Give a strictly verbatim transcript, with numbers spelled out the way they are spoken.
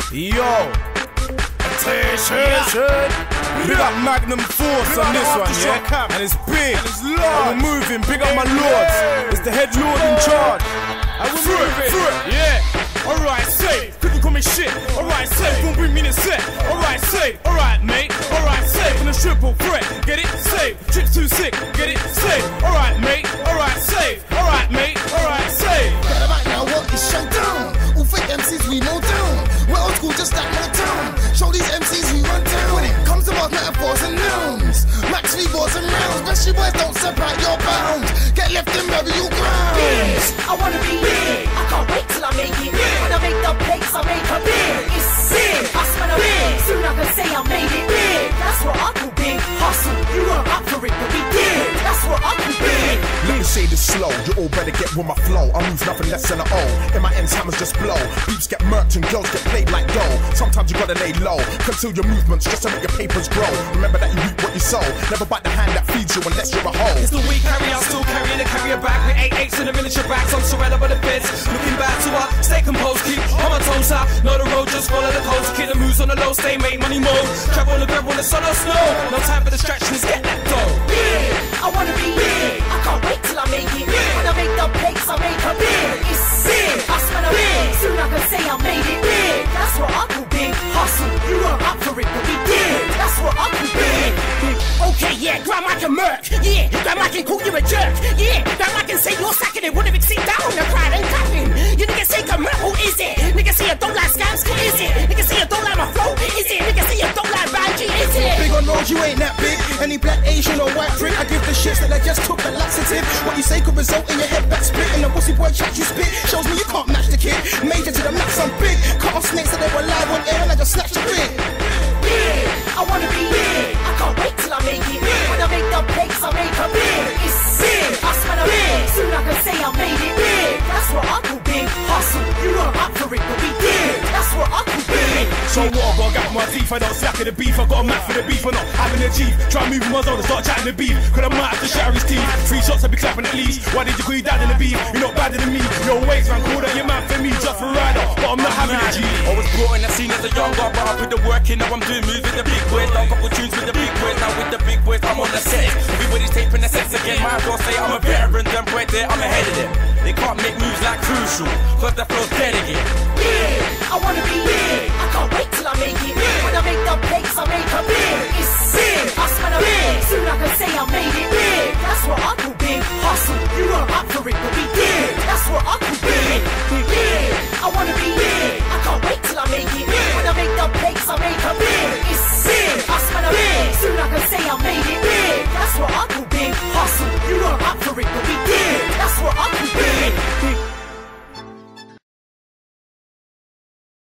Yo, attention. Big up Magnum Force on this one, yeah? And it's big. And we're moving. Big up my lords. It's the head lord in charge. I will move it. Yeah. Alright, safe. Couldn't call me shit. Alright, safe. Won't bring me the set. Alright, safe. Alright, mate. Alright, safe. On the triple threat. Get it? Safe. Tricks too sick. Get it? Safe. Alright, mate. Alright, safe. Alright, mate. Alright, safe. Right now, what is showdown? All fake M Cs we mow down. We're old school, just like Motown. Show these M Cs we run down. When it comes to bars, metaphors and nouns, max V-boards and rounds. Especially boys don't separate your bounds. Get left in burial ground. Big, I wanna be big. I can't wait till I make it big. When I make the plates, I make her big. It's big, I smell a big. Soon I can say I made it big. That's what I call big hustle. You weren't up for it, but we did. That's what I call big. Let me say this slow, you all better get with my flow. I move nothing less than an O. In my ends, hammers just blow. Beeps get murked and girls get played like dough. Sometimes you gotta lay low, conceal your movements just to make your papers grow. Remember that you reap what you sow. Never bite the hand that feeds you unless you're a hoe. It's the weak carry, I'm still carrying a carrier bag with eight eights in a miniature bags. I'm surrounded by the beds, looking back to what? Stay composed, keep on my toes out. Know the road, just follow the coast. Keep the moves on the low, stay make money mode. Travel on the ground when the sun or snow. No time for distractions, get that dough. Big, I wanna be big. I can't wait till I make it big. When I make the plates, I make her big. It's big, I smell a big. Soon I can say I made it big. That's what I call big hustle. You weren't up for it, but we did. That's what I call big. Okay, yeah, grandma can murk. Yeah, grandma can call you a jerk. Yeah, grandma can say you're sacking it. Wouldn't sit down and crying and clapping. You niggas say come who is it? Niggas say you don't like scams, is it? Niggas say you don't like my flow, is it? Niggas say you don't like Ranji, is it? Big on roads, you ain't that big. Any black, Asian or white prick, I give the shits that I just took a laxative. What you say could result in your head back split. And the pussy boy chat you spit shows me you can't match the kid. Major to the max, I'm big. Cut off snakes that they were live on air and I just snatched a bit. Big, I wanna be big. I can't wait till I make it big. When I make the plates, I make her big. It's big, I smell a big. Soon I can say I made it big. That's what I call big hustle. You weren't up for it, but we did. That's what I call big. So what, I gotta get my teeth, I don't slack at the beef. I got a map for the beef, I'm not having a chief. Try moving my zone and start chatting the beef. Cause I might have to shatter his teeth. Three shots I'll be clapping at least. Why did you call you dad in the beef? You're not badder than me. Your waist man, call that your man for me. Just for rider, but I'm not having a G. I was brought in the scene as a young guy, but I put the work in. Now I'm doing moves with the big boys. Done couple tunes with the big boys. Now with the big boys, I'm on the set. Everybody's taping the sets again. Might as well say I'm a veteran. Them boy there, I'm ahead of them. They can't make moves like Crucial, cause the flow's dead again. Big, I wanna be big. I can't wait till I make it big. When I make the plates, I make her big. It's big, I smell a big. Soon I can say I made it big. That's what I call big hustle. You weren't up for it, but we did. That's what I call